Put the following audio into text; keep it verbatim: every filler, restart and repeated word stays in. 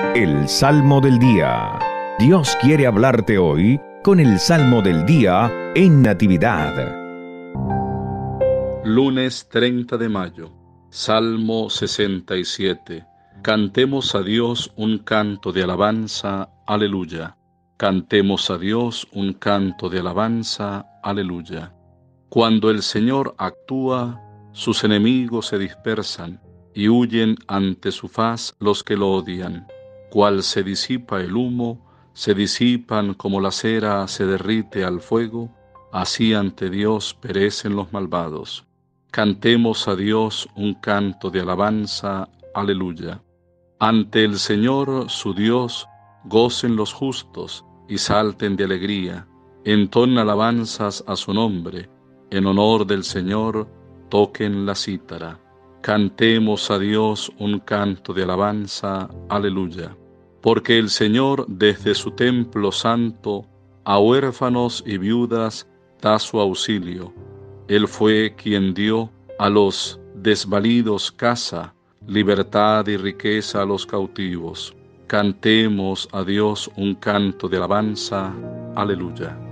El Salmo del Día. Dios quiere hablarte hoy con el Salmo del Día en Natividad. Lunes treinta de mayo. Salmo sesenta y siete. Cantemos a Dios un canto de alabanza. Aleluya. Cantemos a Dios un canto de alabanza. Aleluya. Cuando el Señor actúa, sus enemigos se dispersan y huyen ante su faz los que lo odian. Cual se disipa el humo, se disipan como la cera se derrite al fuego, así ante Dios perecen los malvados. Cantemos a Dios un canto de alabanza. Aleluya. Ante el Señor su Dios gocen los justos y salten de alegría, entonen alabanzas a su nombre, en honor del Señor toquen la cítara. Cantemos a Dios un canto de alabanza. Aleluya. Porque el Señor desde su templo santo a huérfanos y viudas da su auxilio. Él fue quien dio a los desvalidos casa, libertad y riqueza a los cautivos. Cantemos a Dios un canto de alabanza. Aleluya.